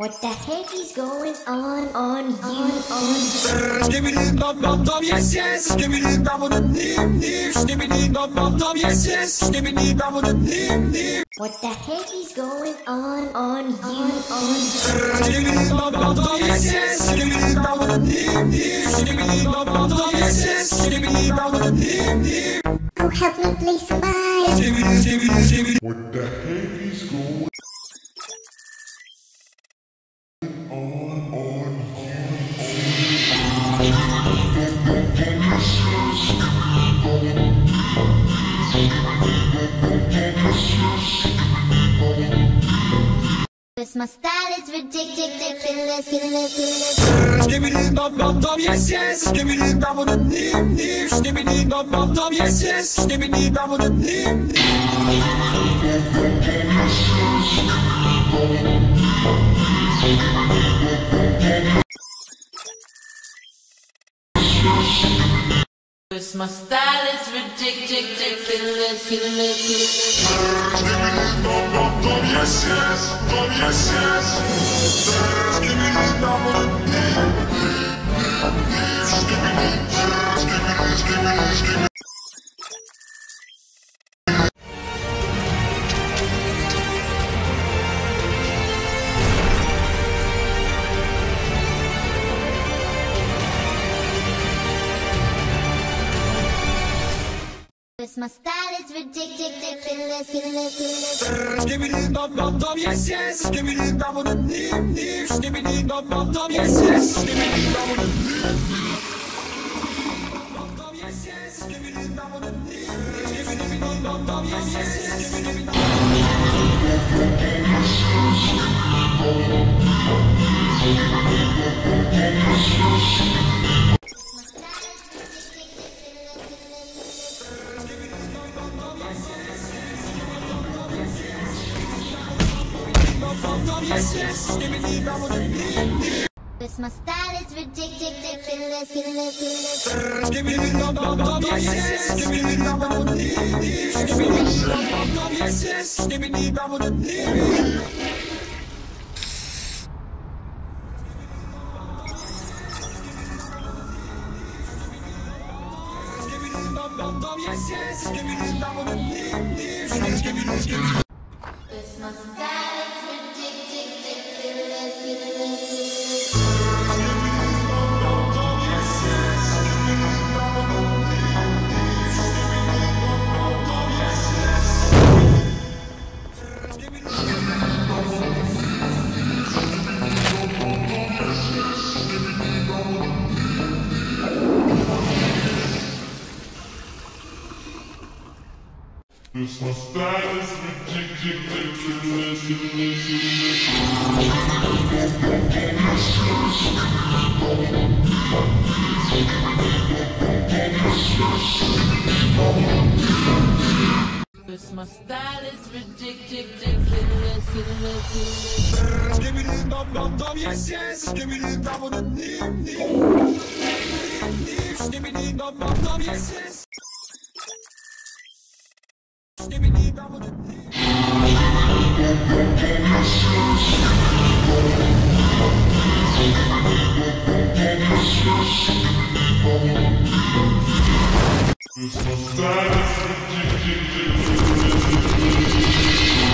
What the heck is going on Skibbity dum dum dum, yes yes. Skibbity dum dum dim dim. Skibbity dum dum dum, yes yes. Skibbity dum dum dim dim. What the heck is going on Skibbity dum dum dum, yes yes. Skibbity dum dum dim dim. Skibbity dum dum dum, yes yes. Skibbity dum dum dim dim. Oh, help me, please, somebody. Skibbity skibbity skibbity. What the heck is going Cause my style is ridiculous. Skibbity dum dum dum, yes yes. Skibbity dum dum dim dim. Skibbity dum dum dum, yes yes. Skibbity dum dum dim dim. Cause my style is ridiculous. Skibbity dum dum dum, yes yes. Yes yes. Skibbity dum dum dim dim. Skibbity skibbity. Cause my style is ridiculous. Skibbity dum dum dum, yes yes. Skibbity dum dum dim dim. Skibbity dum dum dum, yes yes. Skibbity dum dum dim dum, yes yes. Skibbity dum dum dim dim. Skibbity dum dum, yes yes. Skibbity dum dum, yes yes. Skibbity dum dum dim dim. Cause my style is ridiculous. Skibbity dum dum dum, yes yes. Skibbity dum dum dim dim. Skibbity dum dum, yes yes. Skibbity dum dum dim dim. Skibbity dum dum dum, yes yes. Skibbity dum dum dim dim. Skibbity skibbity. Cause my style is ridiculous. This my style is ridiculous. Cause my style is ridiculous. Skibbity dum dum dum, yes yes. Skibbity dum dum dim dim. Skibbity dum dum dum, yes yes. Skibbity dum dum dim. This my style is ridiculous.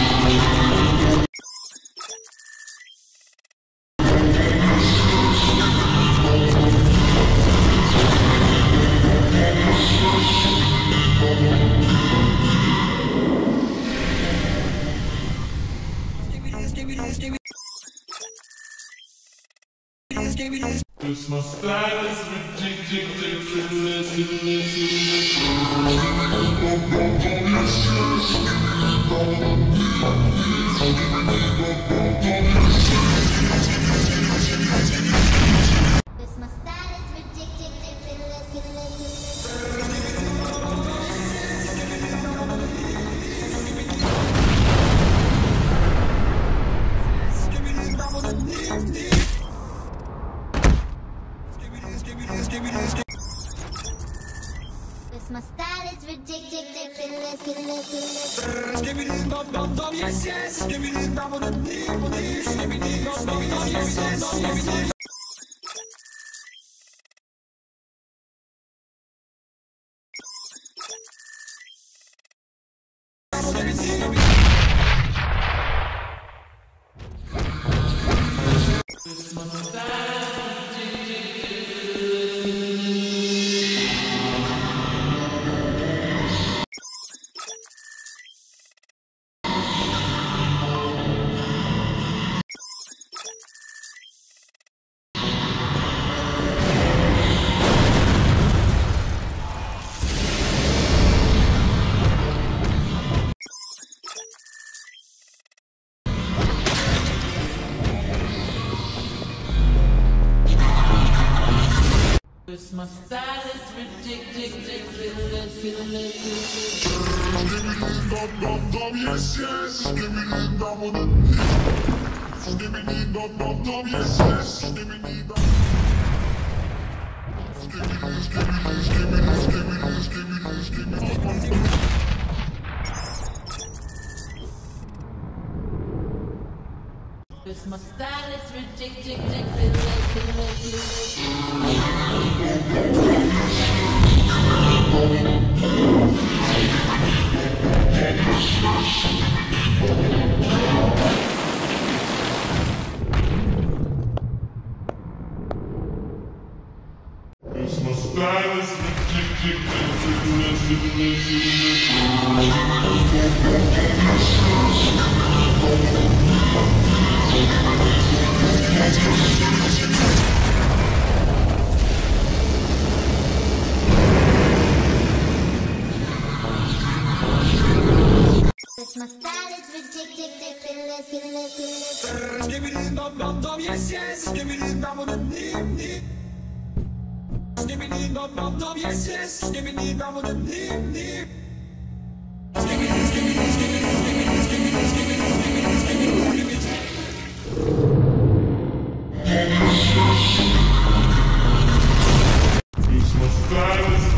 This my style is Cause my style is ridiculous. Skibbity dum dum dim dim. Skibbity skibbity skibbity. Cause my style style is ridiculous. Skibbity dum dum dum, yes yes. Skibbity dum dum dum, skibbity dum dum dum, yes yes. Skibbity. My style is ridiculous. Dum dum dum, yes yes. Skibbity dum dum. Skibbity dum dum dum, yes yes. Skibbity dum. Skibbity skibbity skibbity skibbity skibbity skibbity. My style is ridiculous. My style is My style is ridiculous. Skibbity dum dum dum, yes yes. Skibbity dum dum dum. Skibbity dum dum dum, yes yes. Skibbity dum dum dum. Skibbity skibbity skibbity skibbity skibbity skibbity skibbity skibbity. my style is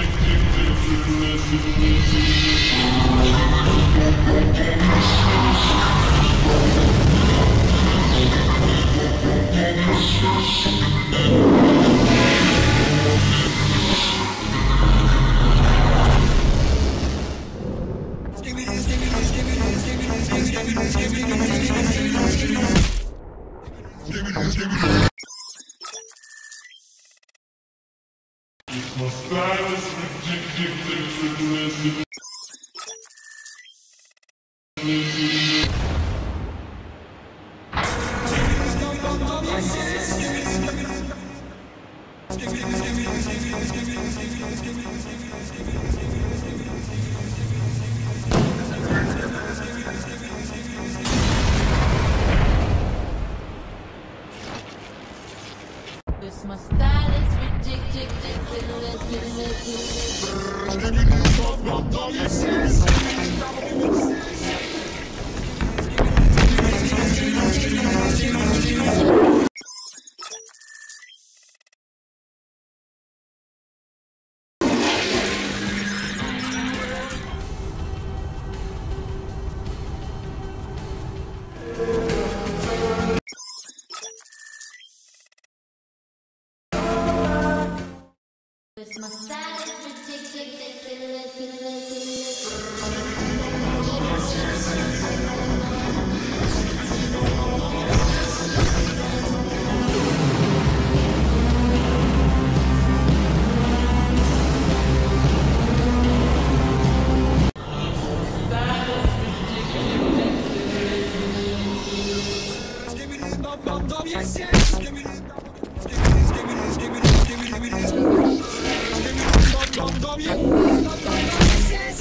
My style is ridiculous. My style is ridiculous. Yes, yes. Skibbity skibbity skibbity skibbity skibbity. Skibbity dum dum dum, yes yes.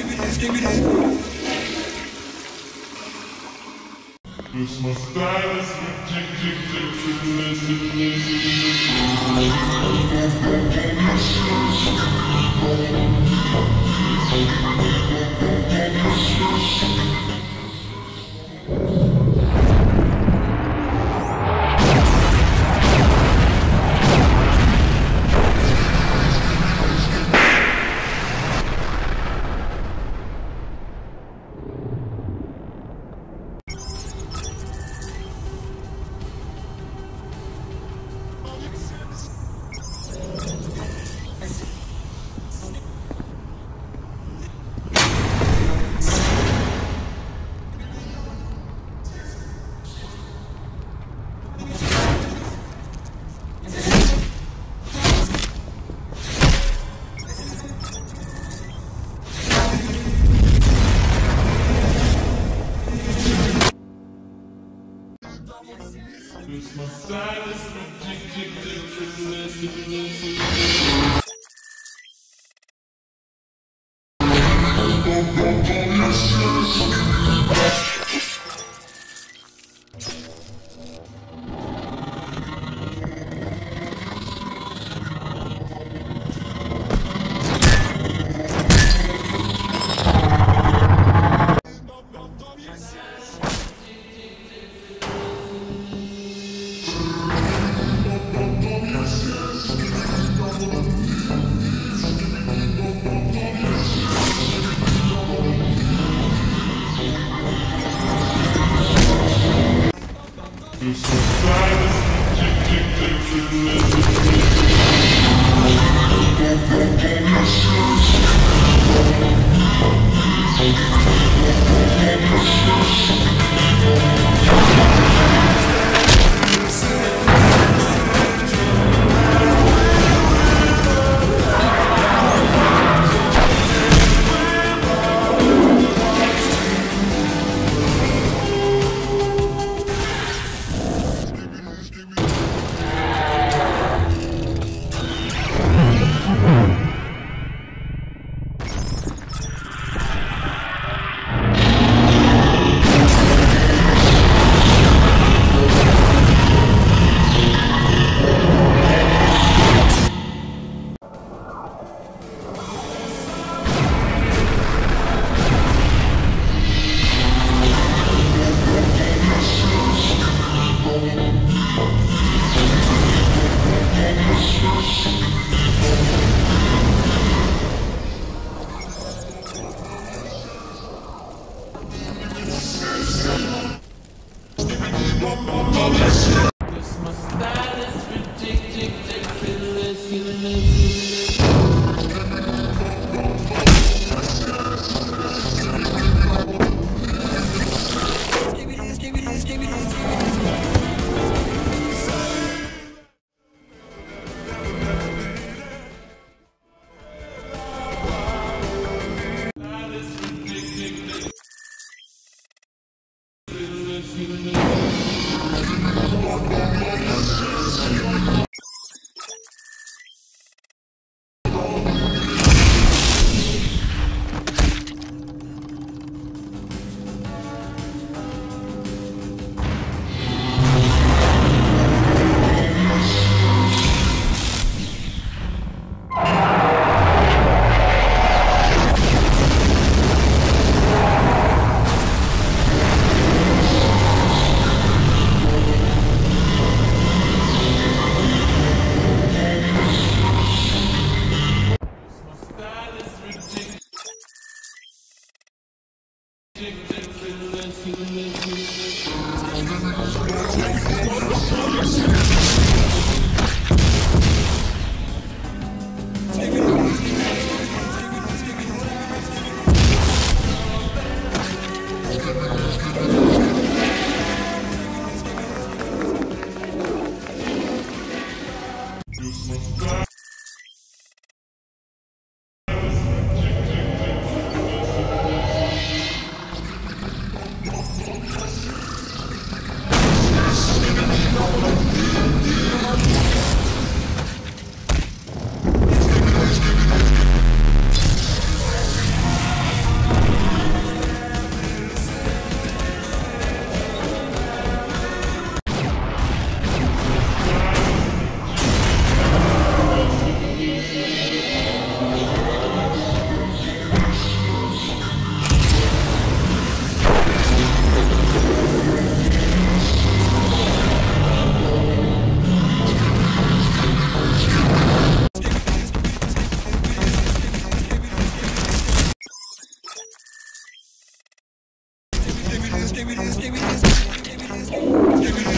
Cause my style is ridiculous. Cause my style is Skibbity, skibbity, skibbity, skibbity, skibbity, skibbity.